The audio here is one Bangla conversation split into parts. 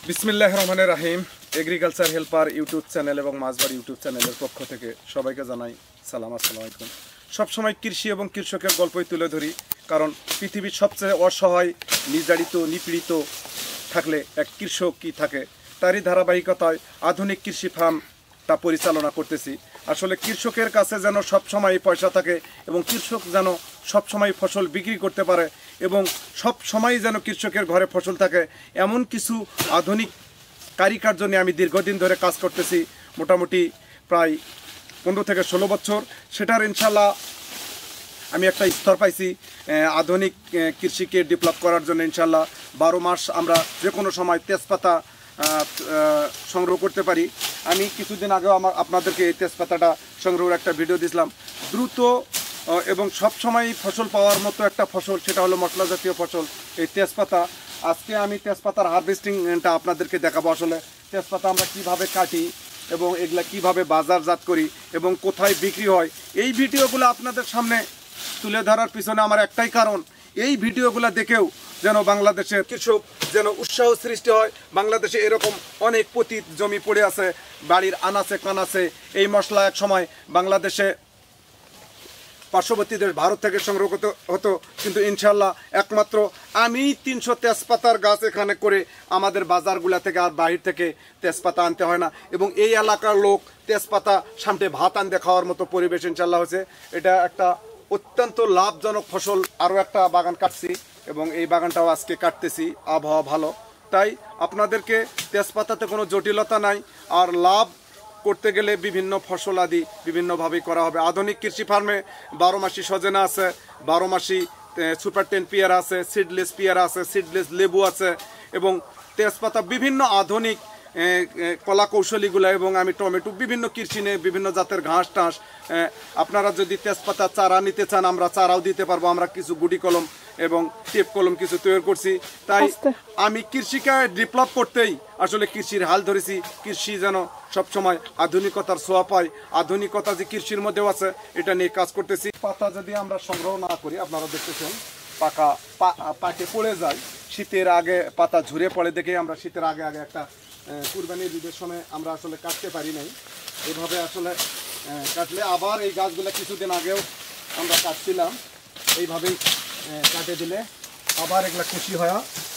বিসমিল্লাহির রহমানির রহিম। এগ্রিকালচার হেল্পার ইউটিউব চ্যানেল এবং মাছবাড়ি ইউটিউব চ্যানেলের পক্ষ থেকে সবাইকে জানাই সালাম, আসসালামু আলাইকুম। সবসময় কৃষি এবং কৃষকের গল্পই তুলে ধরি, কারণ পৃথিবীর সবচেয়ে অসহায়, নির্যাতিত, নিপীড়িত থাকলে এক কৃষক কি থাকে, তারই ধারাবাহিকতায় আধুনিক কৃষি ফার্মটা পরিচালনা করতেছি। আসলে কৃষকের কাছে যেন সবসময় পয়সা থাকে এবং কৃষক যেন সবসময় ফসল বিক্রি করতে পারে এবং সব সময় যেন কৃষকের ঘরে ফসল থাকে, এমন কিছু আধুনিক কারিকার্য নিয়ে আমি দীর্ঘদিন ধরে কাজ করতেছি, মোটামুটি প্রায় 15 থেকে 16 বছর। সেটার ইনশাল্লাহ আমি একটা স্তর পাইছি আধুনিক কৃষিকে ডেভেলপ করার জন্য। ইনশাল্লাহ 12 মাস আমরা যে কোনো সময় তেজপাতা সংগ্রহ করতে পারি। আমি কিছুদিন আগেও আপনাদেরকে এই তেজপাতাটা সংগ্রহের একটা ভিডিও দিয়েছিলাম। দ্রুত এবং সব সময় ফসল পাওয়ার মতো একটা ফসল, সেটা হলো মশলা জাতীয় ফসল এই তেজপাতা। আজকে আমি তেজপাতার হারভেস্টিংটা আপনাদেরকে দেখাবো। আসলে তেজপাতা আমরা কিভাবে কাটি এবং এগুলা কিভাবে বাজারজাত করি এবং কোথায় বিক্রি হয়, এই ভিডিওগুলো আপনাদের সামনে তুলে ধরার পিছনে আমার একটাই কারণ, এই ভিডিওগুলো দেখেও যেন বাংলাদেশের কৃষক যেন উৎসাহ সৃষ্টি হয়। বাংলাদেশে এরকম অনেক পতিত জমি পড়ে আছে, বাড়ির আনাচে কানাচে। এই মশলা এক সময় বাংলাদেশে পার্শ্ববর্তী দেশ ভারত থেকে সংগ্রহ করতে হতো, কিন্তু ইনশাল্লাহ একমাত্র আমি 300 তেজপাতার গাছ এখানে করে আমাদের বাজারগুলা থেকে আর বাহির থেকে তেজপাতা আনতে হয় না। এবং এই এলাকার লোক তেজপাতা সামনে ভাত আনতে খাওয়ার মতো পরিবেশ ইনশাল্লাহ হয়েছে। এটা একটা অত্যন্ত লাভজনক ফসল। আরও একটা বাগান কাটছি এবং এই বাগানটাও আজকে কাটতেছি, আবহাওয়া ভালো তাই। আপনাদেরকে তেজপাতাতে কোনো জটিলতা নাই, আর লাভ করতে গেলে বিভিন্ন ফসল আদি বিভিন্নভাবেই করা হবে। আধুনিক কৃষি ফার্মে 12 মাসি সজনা আছে, 12 মাসি সুপার 10 পেয়ারা আছে, সিডলেস পেয়ারা আছে, সিডলেস লেবু আছে এবং তেজপাতা বিভিন্ন আধুনিক কলা কৌশলীগুলো এবং আমি টমেটো বিভিন্ন কৃষি নিয়ে বিভিন্ন জাতের ঘাস টাস। আপনারা যদি তেজপাতা চারা নিতে চান আমরা চারাও দিতে পারবো। আমরা কিছু গুটি কলম এবং টেপ কলম কিছু তৈরি করছি। তাই আমি কৃষিকে ডেভেলপ করতেই আসলে কৃষির হাল ধরেছি। কৃষি যেন সবসময় আধুনিকতার ছোঁয়া পায়, আধুনিকতা যে কৃষির মধ্যেও আছে এটা নিয়ে কাজ করতেছি। পাতা যদি আমরা সংগ্রহ না করি, আপনারা দেখতেছেন পাকে পড়ে যায়, শীতের আগে পাতা ঝরে পড়ে দেখে আমরা শীতের আগে আগে একটা কুরবানির ঈদের সময় আমরা আসলে কাটতে পারি নাই। এভাবে আসলে কাটলে আবার এই গাছগুলো কিছুদিন আগেও আমরা কাটছিলাম, এইভাবেই কাটে দিলে আবার এগুলা খুশি হয়,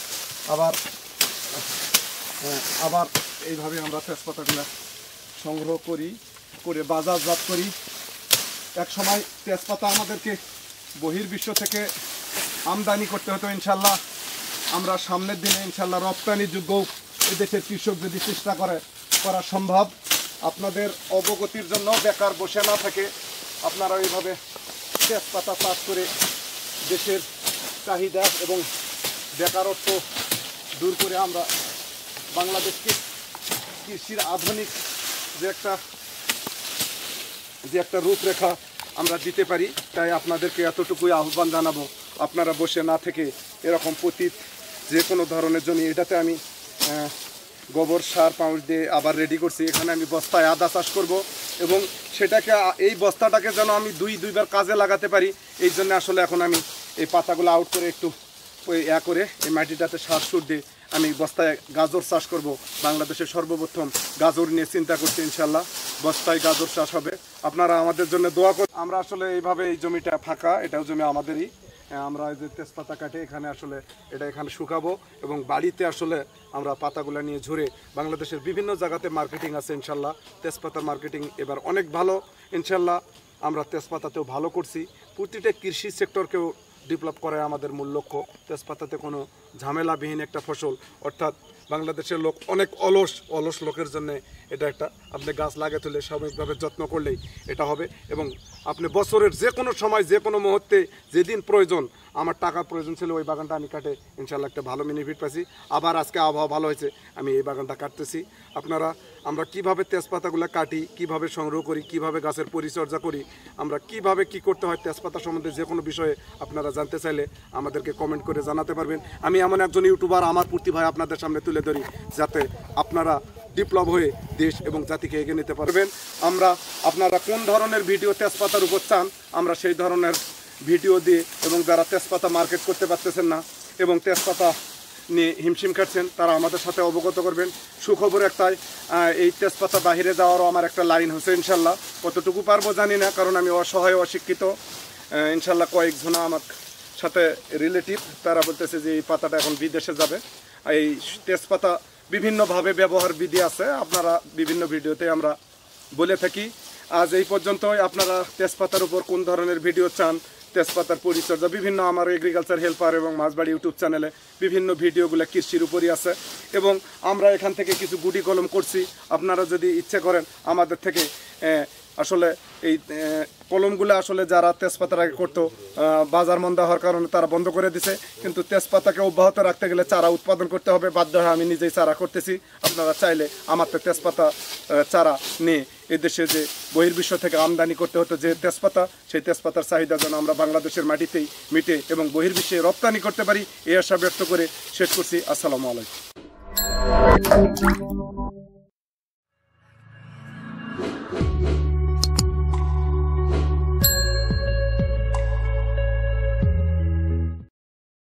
আবার এইভাবে আমরা তেজপাতাগুলো সংগ্রহ করে বাজারজাত করি। এক সময় তেজপাতা আমাদেরকে বহির্বিশ্ব থেকে আমদানি করতে হতো, ইনশাল্লাহ আমরা সামনের দিনে ইনশাল্লাহ রপ্তানিযোগ্য এদেশের কৃষক যদি চেষ্টা করা সম্ভব। আপনাদের অবগতির জন্য বেকার বসে না থাকে আপনারা এইভাবে তেজপাতা চাষ করে দেশের চাহিদা এবং বেকারত্ব দূর করে আমরা বাংলাদেশকে কৃষির আধুনিক যে একটা রূপরেখা আমরা দিতে পারি। তাই আপনাদেরকে এতটুকুই আহ্বান জানাবো, আপনারা বসে না থেকে এরকম পতিত যে কোনো ধরনের জমি, এটাতে আমি গোবর সার পাউচ দিয়ে আবার রেডি করছি। এখানে আমি বস্তায় আদা চাষ করব এবং সেটাকে এই বস্তাটাকে যেন আমি দুইবার কাজে লাগাতে পারি। এই জন্য আসলে এখন আমি এই পাতাগুলো আউট করে একটু করে এই মাটিটাতে সার সুর দিয়ে আমি বস্তায় গাজর চাষ করব। বাংলাদেশের সর্বপ্রথম গাজর নিয়ে চিন্তা করছি, ইনশাল্লাহ বস্তায় গাজর চাষ হবে। আপনারা আমাদের জন্য দোয়া করুন। আমরা আসলে এইভাবে এই জমিটা ফাঁকা, এটাও জমি আমাদেরই। আমরা এই যে তেজপাতা কাটে এখানে আসলে এখানে শুকাবো এবং বাড়িতে আসলে আমরা পাতাগুলো নিয়ে ঝরে বাংলাদেশের বিভিন্ন জায়গাতে মার্কেটিং আছে। ইনশাল্লাহ তেজপাতার মার্কেটিং এবার অনেক ভালো। ইনশাল্লাহ আমরা তেজপাতাতেও ভালো করছি। প্রতিটা কৃষি সেক্টরকেও ডেভেলপ করাই আমাদের মূল লক্ষ্য। তেজপাতাতে কোনো ঝামেলাবিহীন একটা ফসল, অর্থাৎ বাংলাদেশের লোক অনেক অলস লোকের জন্য এটা একটা, আপনি গাছ লাগিয়ে তুলে সাময়িকভাবে যত্ন করলেই এটা হবে এবং আপনি বছরের যে কোনো সময় যে কোনো মুহূর্তে যেদিন প্রয়োজন, আমার টাকা প্রয়োজন ছিল ওই বাগানটা আমি কাটে ইনশাল্লাহ একটা ভালো বেনিফিট পাইছি। আবার আজকে আবহাওয়া ভালো হয়েছে, আমি এই বাগানটা কাটতেছি। আমরা কিভাবে তেজপাতাগুলো কাটি, কিভাবে সংগ্রহ করি, কিভাবে গাছের পরিচর্যা করি, আমরা কিভাবে কি করতে হয় তেজপাতা সম্বন্ধে যে কোনো বিষয়ে আপনারা জানতে চাইলে আমাদেরকে কমেন্ট করে জানাতে পারবেন। আমি এমন একজন ইউটিউবার আমার প্রতিভায় আপনাদের সামনে তুলে ধরি যাতে আপনারা ডেভেলপ হয়ে দেশ এবং জাতিকে এগিয়ে নিতে পারবেন। আপনারা কোন ধরনের ভিডিও তেজপাতার উপর চান, আমরা সেই ধরনের ভিডিও দিয়ে এবং যারা তেজপাতা মার্কেট করতে পারতেছেন না এবং তেজপাতা নিয়ে হিমশিম খাচ্ছেন তারা আমাদের সাথে অবগত করবেন। সুখবর একটাই, এই তেজপাতা বাহিরে যাওয়ারও আমার একটা লাইন হচ্ছে ইনশাল্লাহ। কতটুকু পারবো জানি না, কারণ আমি অসহায় অশিক্ষিত। ইনশাল্লাহ কয়েকজনা আমার সাথে রিলেটিভ তারা বলতেছে যে এই পাতাটা এখন বিদেশে যাবে। এই তেজপাতা বিভিন্নভাবে ব্যবহার বিধি আছে, আপনারা বিভিন্ন ভিডিওতে আমরা বলে থাকি। আজ এই পর্যন্তই। আপনারা তেজপাতার উপর কোন ধরনের ভিডিও চান, তেজপাতার পরিচর্যা, বিভিন্ন আমার এগ্রিকালচার হেল্পার এবং মাছবাড়ি ইউটিউব চ্যানেলে বিভিন্ন ভিডিওগুলো কৃষির উপরই আছে, এবং আমরা এখান থেকে কিছু গুটি কলম করছি। আপনারা যদি ইচ্ছে করেন আমাদের থেকে আসলে এই কলমগুলো আসলে যারা তেজপাতার আগে করতো, বাজার মন্দা হওয়ার কারণে তারা বন্ধ করে দিছে, কিন্তু তেজপাতাকে অব্যাহত রাখতে গেলে চারা উৎপাদন করতে হবে। বাধ্য হয়ে আমি নিজেই চারা করতেছি। আপনারা চাইলে আমার তো তেজপাতা চারা নিয়ে এদেশে যে বহির্বিশ্ব থেকে আমদানি করতে হতো যে তেজপাতা, সেই তেজপাতার চাহিদা যেন আমরা বাংলাদেশের মাটিতেই মিটে এবং বহির্বিশ্বে রপ্তানি করতে পারি, এই আশা ব্যক্ত করে শেষ করছি। আসসালামু আলাইকুম।